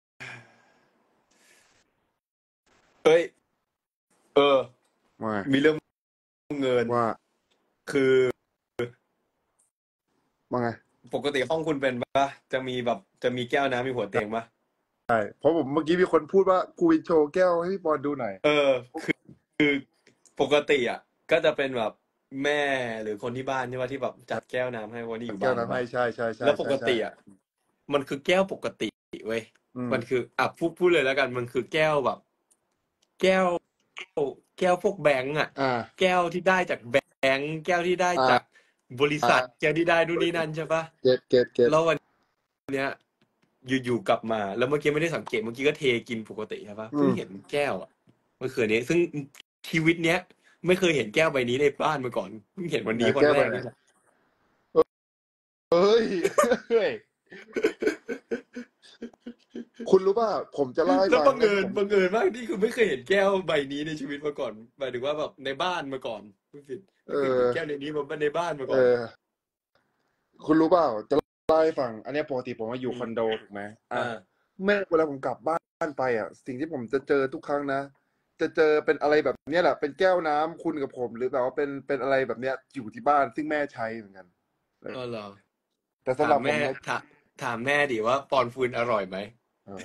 เอ้ยเออๆว่ามีเรื่องเงินว่าคือว่าไงปกติห้องคุณเป็นปะจะมีแก้วน้ำมีหัวเตียงปะใช่เพราะผมเมื่อกี้มีคนพูดว่ากูโชว์แก้วให้พี่บอลดูหน่อยเออปกติอ่ะก็จะเป็นแบบแม่หรือคนที่บ้านใช่ปะที่แบบจัดแก้วน้ำให้วันนี้อยู่แก้วน้ำให้บ้านใช่ปะใช่ใช่ใช่แล้วปใช่ใช่กติอ่ะมันคือแก้วปกติเว้ยอืมมันคืออ่ะพูดเลยแล้วกันมันคือแก้วแบบแก้วแก้วพวกแบงก์อ่ะอ่าแก้วที่ได้จากแบงก์แก้วที่ได้อ่าจากบริอ่ษัทาแก้วที่ได้นู่นนี่นั่นใช่ปะเก็ตแล้ววันเนี้ยอยู่ๆกลับมาแล้วเมื่อกี้ไม่ได้สังเกตเมื่อกี้ก็เทกินปกติใช่ปะอืมเพิ่งเห็นแก้วอ่ะเมื่อคืนนี้ซึ่งชีวิตเนี้ยไม่เคยเห็นแก้วใบนี้ในบ้านมาก่อนเพิ่งเห็นวันนี้วันแก้วไปไหนแรกนี่แหละเฮ้ยเฮ้ยคุณรู้ป่ะผมจะเล่าให้แล้วฟังบังเอิญเนี่ยผมบังเอิญมากนี่คือไม่เคยเห็นแก้วใบนี้ในชีวิตมาก่อนหมายถึงว่าแบบในบ้านมาก่อนพูดผิดเอไม่เคยเห็นอแก้วในนี้มาในบ้านมาเอก่อนอคุณรู้เปล่าจะเล่าให้ฟังอันเนี้ยปกติผมมาอยู่อืมคอนโดถูกไหมอ่ะอ่าแม่เวลาผมกลับบ้านไปอ่ะสิ่งที่ผมจะเจอทุกครั้งนะจะเจอเป็นอะไรแบบเนี้ยแหละเป็นแก้วน้ำคุณกับผมหรือแบบว่าเป็นอะไรแบบเนี้ยอยู่ที่บ้านซึ่งแม่ใช้เหมือนกันเออก็เหรอแต่สำถามแม่หรับผมเนี่ยถามแม่ดิว่าปอนฟืนอร่อยไหมโอ้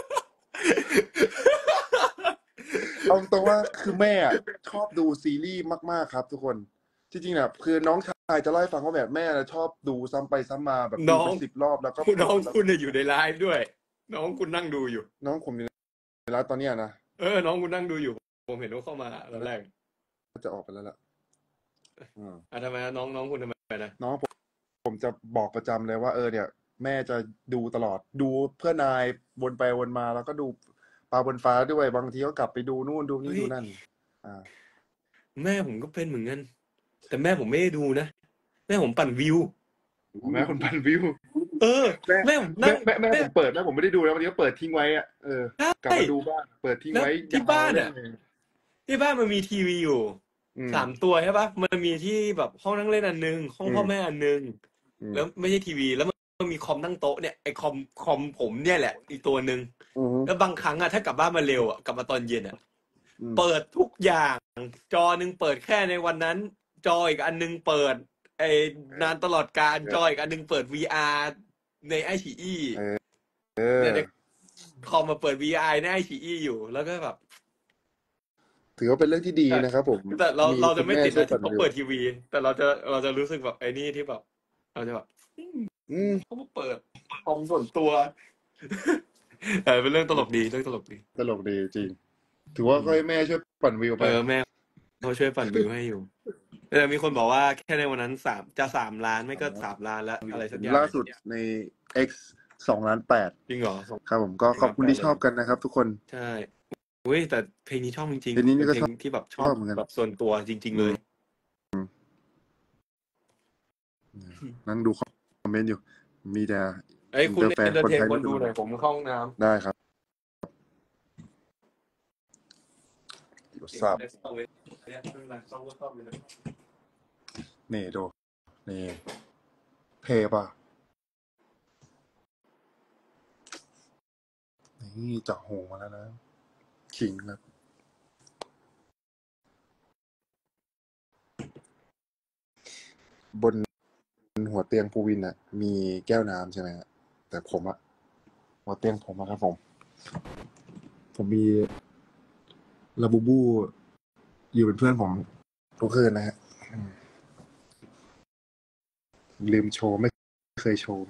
เอาตรงว่าคือแม่อะชอบดูซีรีส์มากๆครับทุกคนจริงๆนะคือน้องชายจะเล่าให้ฟังว่าแบบแม่น่ะชอบดูซ้ำไปซ้ำมาแบบดูน้องเป็น10 รอบแล้วก็เผลน้องอแล้วคุณน่ะอยู่ในไลฟ์ด้วยน้องคุณนั่งดูอยู่น้องผมอยู่ในร้านตอนเนี้ยนะน้องคุณนั่งดูอยู่ผมเห็นว่าเข้ามาตอนแรกก็จะออกไปแล้วล่ะอืมทำไมนะน้องคุณทำไมนะน้องผมจะบอกประจำเลยว่าเนี่ยแม่จะดูตลอดดูเพื่อนายวนไปวนมาแล้วก็ดูปลาบนฟ้าด้วยบางทีก็กลับไปดูนู่นดูนี่เฮ้ยดูนั่นอ่าแม่ผมก็เป็นเหมือนกันแต่แม่ผมไม่ได้ดูนะแม่ผมปั่นวิวแม่คนพันวิวเออแม่แม่ผมนั่งแม่แม่ผมเปิดแม่ผมไม่ได้ดูแล้ววันนี้ก็เปิดทิ้งไว้อ่ะกลับใช่มาดูบ้างเปิดทิ้งแล้วไว้ที่ยาวบ้านอ่ะเล่นเลยที่บ้านมันมีทีวีอยู่อืม 3 ตัวใช่ปะมันมีที่แบบห้องนั่งเล่นอันนึงห้องอืมพ่อแม่อันนึงอืมแล้วไม่ใช่ทีวีแล้วมันมีคอมตั้งโต๊ะเนี่ยไอคอมผมเนี่ยแหละอีกตัวหนึ่งอืมแล้วบางครั้งอ่ะถ้ากลับบ้านมาเร็วอ่ะกลับมาตอนเย็นอ่ะอืมเปิดทุกอย่างจอหนึ่งเปิดแค่ในวันนั้นจออีกอันนึงเปิดไอนานตลอดการจออีกอันนึงเปิด VR ในไอฉีอีเออเอเนี่ยในอคอมมาเปิด VR ในไอฉีอีอยู่แล้วก็แบบถือว่าเป็นเรื่องที่ดีแต่นะครับผมแต่เรามีเราจะคุณแม่ไม่ติดนะที่ช่วยปั่นวิวเขาเปิดทีวีแต่เราจะรู้สึกแบบไอ้นี่ที่แบบเราจะแบบอืมเขามาเปิดคอมส่วนตัวเป็นเรื่องตลกดีเรื่องตลกดีตลกดีจริงถือว่าอืมก็ให้แม่ช่วยปั่นวิวไปแม่เขาช่วยปั่นวิวให้อยู่แต่มีคนบอกว่าแค่ในวันนั้น3 ล้านไม่ก็3 ล้านแล้วอะไรสักอย่างล่าสุดใน X 2.8 ล้านจริงเหรอครับผมก็ขอบคุณที่ 2 ล้าน 8เลยเหรอชอบกันนะครับทุกคนใช่อุ้ยแต่เพลงนี้ชอบจริงทีนี้ๆเป็นเพลงนี่ก็ชอบที่แบบชอบเหมือนกันแบบส่วนตัวจริงๆเลยอืมนั่งดูคอมเมนต์อยู่มีแต่อินคุณเตอร์แฟนคนเอนเตอร์เทนไทยไม่เป็นไรคนดูหน่อยผมเข้าห้องน้ได้ครับทราบำนี่ดูนี่เทป่ะนี่เจาะหูมาแล้วนะขิงครับบนหัวเตียงภูวินอ่ะมีแก้วน้ำใช่ไหมฮะแต่ผมอะหัวเตียงผมอะครับผมมีลาบูบูอยู่เป็นเพื่อนผมทุกคืนนะฮะลืมโชว์ไม่เคยโชว์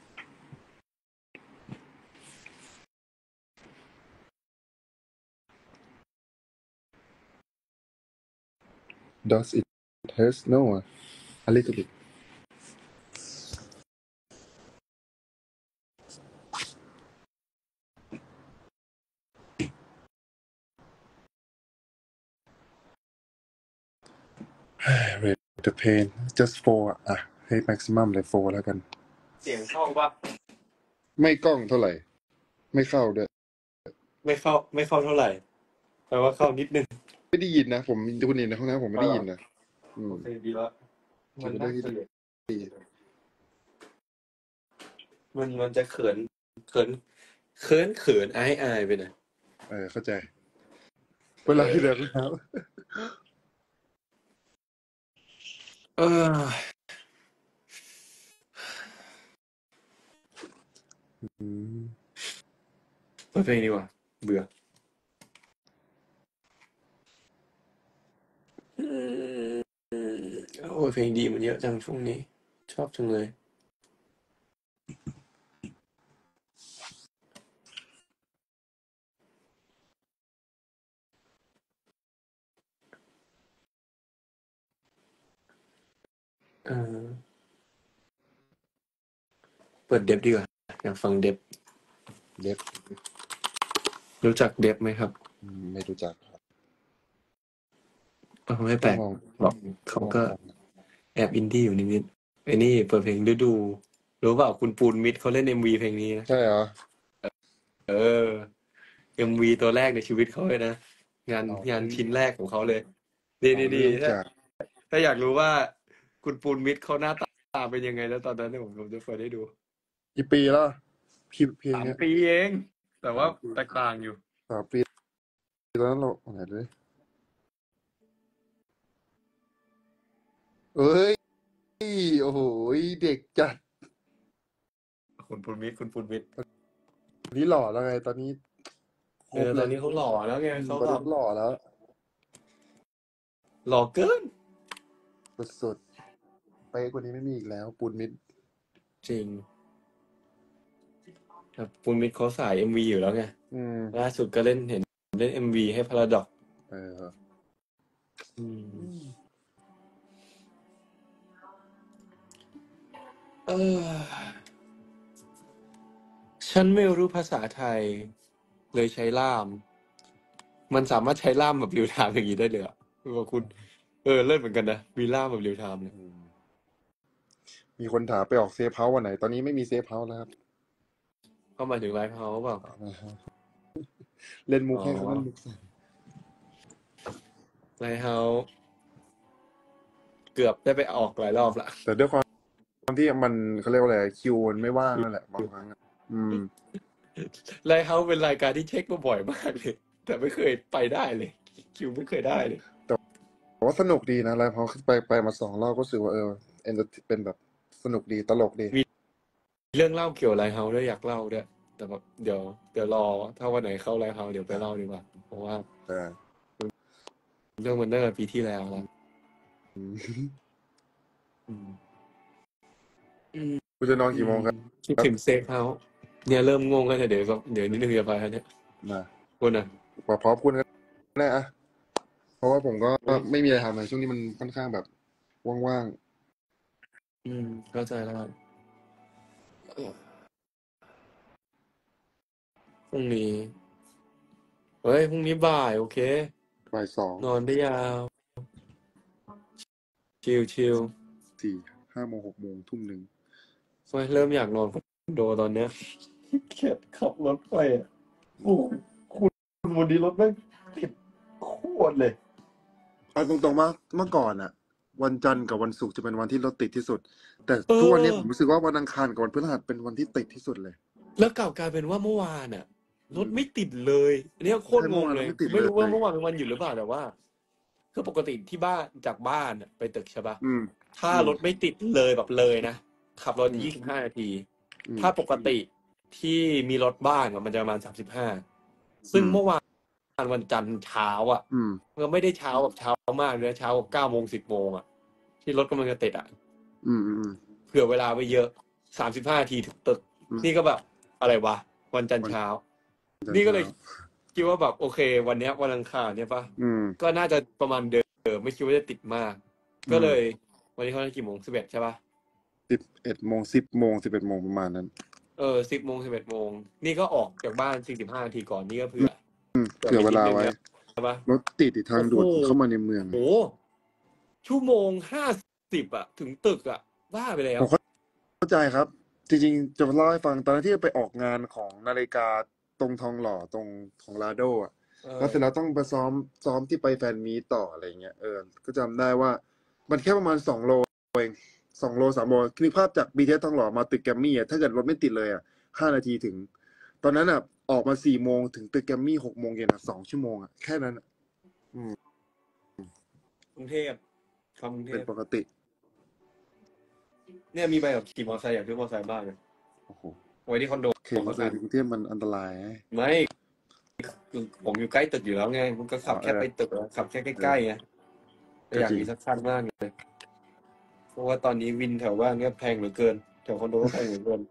Does it hurt? No, a little bit. Rate the pain just 4อ่ะให้ maximum เลย4แล้วกันเสียงเข้าปะไม่กล้องเท่าไหร่ ไม่เข้าด้วยไม่เข้าเท่าไหร่แปลว่าเข้านิดนึงไม่ได้ยินนะผมคุณเห็นในห้องน้ำผมไม่ได้ยินนะอืมโอเคดีแล้วถืมัอน เป็นน่าเรื่องที่เกลียดดีมันจะเขินอายไปหน่อยเข้าใจ เวลาที่แล้วแล้วเอออืมเปิดเพลงดีกว่า เบื่อ โอ้ยเพลงดีมันเยอะจังช่วงนี้ ชอบจังเลย เออ เปิดเดฟดีกว่า อยากฟังเดฟเดฟรู้จักเดฟไหมครับไม่รู้จักครับไม่แปต้ลองกลองหรอกเขาลองก็ฟังแอบอินดี้อยู่นิดๆไอ้นี่เปิดเพลงฤดู รู้เปล่าคุณปูนมิตรเขาเล่น MV เพลงนี้นะใช่เหรอเออ MV ตัวแรกในชีวิตเขาเลยนะ งานอ๋องานชิ้นแรกของเขาเลยอ๋อดีเริ่มถ้าจากถ้าอยากรู้ว่าคุณปูนมิตรเขาหน้าตาเป็นยังไงแล้วตอนนั้นเนี่ยผมจะเปิดให้ดูกี่ปีแล้วเพลง 3 เนี้ยปีเอง แต่ว่า 3 ปีแตกต่างอยู่ 3 ปีแล้วเราไหนดูดิเอ้ย โอ้โห เด็กจัดคุณปูนมิตรตอนนี้หล่อแล้วไง ตอนนี้ครบตเลอนยนี้เขาหล่อแล้วไงอืมเขาตอนแบนี้บหล่อแล้วหล่อเกินสุดๆ เป๊ะกว่านี้ไม่มีอีกแล้ว ปูนมิตรจริง ครับปูนมิตรเขาสาย MV อยู่แล้วไงอืมล่าสุดก็เล่น เห็นเล่น MV ให้ Paradox อืมเออ ฉันไม่รู้ภาษาไทย เลยใช้ล่าม มันสามารถใช้ล่ามแบบเรียลไทม์อย่างนี้ได้เลยเหรอว่าคุณ เลิศเหมือนกันนะ มีล่ามแบบเรียลไทม์เนี่ยมีคนถามไปออกเซฟเฮาส์วันไหน ตอนนี้ไม่มีเซฟเฮาส์แล้วครับเข้ามาถึงไลฟ์เฮาส์เปล่าเล่นมุอ๋กอให้เขาเล่นมุกใส่ไลฟ์เฮาส์เกือบได้ไปออกหลายรอบละแต่ด้วยความที่มันเขาเรียกว่าอะไรคิวมันไม่ว่างนั่นแหละบางครั้งอะไลฟ์เฮาส์เป็นรายการที่เช็คมาบ่อยมากเลย แต่ไม่เคยไปได้เลย คิวไม่เคยได้เลยแต่ว่าสนุกดีนะไลฟ์เฮาส์ไปมา2 รอบก็รู้สึกว่าเป็นแบบสนุกดีตลกดีมีเรื่องเล่าเกี่ยวกับไลฟ์เฮาส์ด้วยอยากเล่าด้วย แต่แบบเดี๋ยวรอถ้าวันไหนเข้าไลฟ์เฮาส์เดี๋ยวไปเล่าดีกว่า เพราะว่าเรื่องมันตั้งแต่ปีที่แล้วแล้วคุณจะนอนกี่โมงครับคิดถึงเซฟเฮาส์เนี่ยเริ่มงงแล้วเนี่ยเดี๋ยวนิดนึงจะไปแล้วเนี่ยมาคุณอ่ะพร้อมคุณกันแน่อะเพราะว่าผมก็ไม่มีอะไรทำเลยช่วงนี้มันค่อนข้างแบบว่างเข้าใจแล้วครับพรุ่งนี้บ่ายโอเคๆบ่ายนอนได้ยาว ชิล 2 4 5 โมง 6 โมง ทุ่ม 1 เริ่มอยากนอนคอนโดตอนเนี้ยเข็ดขับรถไปอ่ะโอ้คุณวันนี้รถแม่งติดโคตรเลยเอาตรงๆว่าเมื่อก่อนอะวันจันทร์กับวันศุกร์จะเป็นวันที่รถติดที่สุด แต่ทุกวันนี้ผมรู้สึกว่าวันอังคารกับวันพฤหัสเป็นวันที่ติดที่สุดเลยแล้วกลายเป็นว่าเมื่อวานอ่ะรถไม่ติดเลยอันนี้โคตรงงเลย ไม่รู้ว่าเมื่อวานเป็นวันหยุดหรือเปล่าแต่ว่าคือปกติที่บ้านจากบ้านไปตึกใช่ปะถ้ารถไม่ติดเลยแบบเลยนะขับรถ25 นาที ถ้าปกติที่มีรถบ้านมันจะประมาณ35ซึ่งเมื่อวานวันจันทร์เช้าอ่ะมันไม่ได้เช้าแบบเช้ามากเลยเช้า9 โมง 10 โมงอ่ะที่รถกำลังจะติดอ่ะเผื่อเวลาไปเยอะ35 นาทีถึงตึกนี่ก็แบบอะไรวะวันจันทร์เช้านี่ก็เลยคิดว่าแบบโอเควันนี้วันอังคารเนี่ยปะก็น่าจะประมาณเดิมไม่คิดว่าจะติดมากก็เลยวันนี้เขากี่โมง11ใช่ปะ 11 โมง 10 โมง 11 โมงประมาณนั้น 10 โมง 11 โมงนี่ก็ออกจากบ้าน45 นาทีก่อนนี่ก็เผื่อเวลาไว้รถติดทางด่วนเข้ามาในเมืองโอ้ชั่วโมง50อ่ะถึงตึกอ่ะบ้าไปแล้วผมเข้าใจครับจริงๆจะเล่าให้ฟังตอนที่ไปออกงานของนาฬิกาตรงทองหล่อตรงของลาโดอ่ะแล้วเสร็จแล้วต้องไปซ้อมที่ไปแฟนมีตต่ออะไรเงี้ยก็จำได้ว่ามันแค่ประมาณ2 โลเอง2 โล 3 โลนึกภาพจาก BTS ทองหล่อมาตึกแกรมมี่ถ้าเกิดรถไม่ติดเลย5 นาทีถึง ตอนนั้นออกมา4 โมงถึงตึกแกรมมี่6 โมงเย็น2 ชั่วโมงแค่นั้นอืมกรุงเทพเข้ากรุงเทเป็นพปกติเนี่ยมีใบขับขี่มอเตอร์ไซค์อยากซื้อมอเตอร์ไซค์บ้างเลยโอ้โหไว้ที่คอนโดขี่มอแล้เตอวร์ไซกันค์ในกรุงเทพมันอันตรายไม่ คือผมอยู่ใกล้ตึกอยู่แล้วไงมันก็ขับแค่ไปตึกขับแค่ใกล้ๆไงแต่อยากก็จริงมีสักคันมากเลยเพราะว่าตอนนี้วินแถวบ้านก็แพงเหลือเกินแถวคอนโดก็แพงเหลือเกิน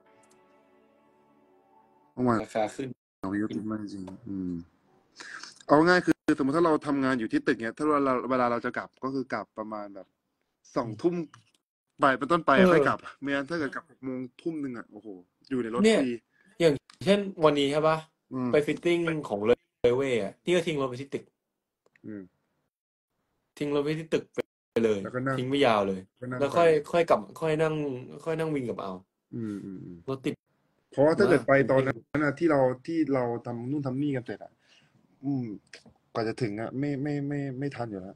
เมื่อวานราคาขึ้นเรายุติมากจริงเอาง่ายคือสมมติถ้าเราทำงานอยู่ที่ตึกเนี้ยถ้าเวลาเราจะกลับก็คือกลับประมาณแบบ2 ทุ่มบ่ายเป็นต้นไปค่อยกลับไม่งั้นถ้าเกิดกลับ6 โมงทุ่มหนึ่งโอ้โห อยู่ในรถเนี่ยฟรีอย่างเช่นวันนี้ใช่ปะอืมไปฟิตติ้งของเลยเว่อะที่ก็ทิ้งรถไปที่ตึกอืมทิ้งรถไปที่ตึกไปเลยแล้วก็นั่งทิ้งไม่ยาวเลยก็นั่งแล้วไปค่อยกลับค่อยนั่งวินกลับเอา รถติดเพราะว่าถ้าเกิดไปมากตอนนั้นที่เราทำนู่นทำนี่กันเสร็จกว่าจะถึงไม่ทันอยู่แล้ว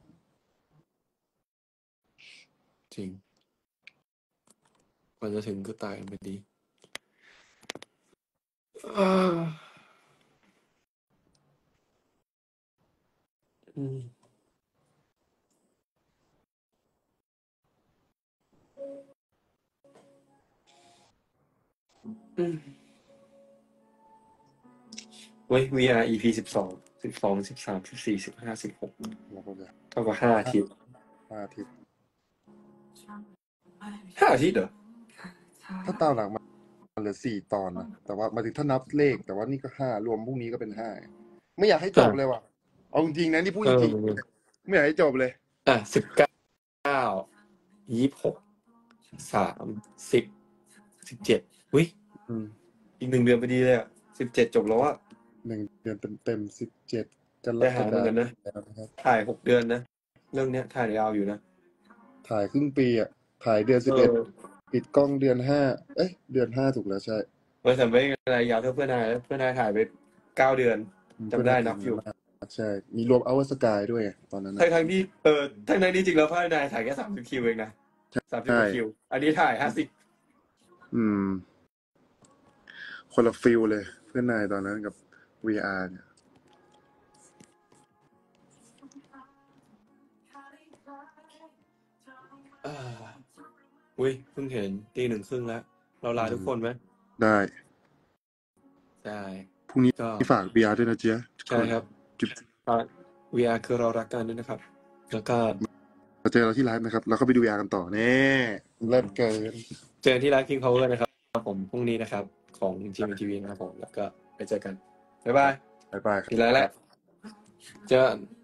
จริงกว่าจะถึงก็ตายกันไปดีเว้ย VR EP 12 13 14 15 16 เราก็จะเท่ากับ5 อาทิตย์ 5 อาทิตย์ 5 อาทิตย์เหรอถ้าตามหลังมันเหลือ4 ตอนนะแต่ว่ามาถึงถ้านับเลขแต่ว่านี่ก็5รวมพรุ่งนี้ก็เป็น5ไม่อยากให้จบเลยว่ะเอาจริงๆนะนี่พูดจริงๆไม่อยากให้จบเลย 19 26 30 17อุ้ยอีก1 เดือนพอดีเลย17จบแล้ว 1 เดือนเต็ม17จะได้หาเหมือนกันนะถ่าย6 เดือนนะเรื่องเนี้ยถ่ายยาวอยู่นะถ่ายครึ่งปีถ่ายเดือน11ปิดกล้องเดือน5เดือน5ถูกแล้วใช่แต่ไม่อะไรยาวเท่าเพื่อนนายถ่ายไป9 เดือนจำได้นับอยู่ใช่มีรวมเอาสกายด้วยตอนนั้นทั้งที่จริงแล้วเพื่อนนายถ่ายแค่30 คิวเองนะ30 คิวอันนี้ถ่าย50 คนละฟิลเลยเพื่อนนายตอนนั้นกับ VR เนี่ยอุ้ยเพิ่งเห็น 1:30 แล้วเราลาทุกคนไหมได้พรุ่งนี้ฝาก VR ด้วยนะเจ๊ใช่ครับVR คือเรารักกันด้วยนะครับแล้วก็เจอเราที่ไลฟ์นะครับแล้วก็ไปดู VR กันต่อแน่เลิศเกินเจอที่ไลฟ์ King Power นะครับผมพรุ่งนี้นะครับของ GMTV นะครับผมแล้วก็ไปเจอกันบ๊ายบายครับอีกแล้วแหละเจอ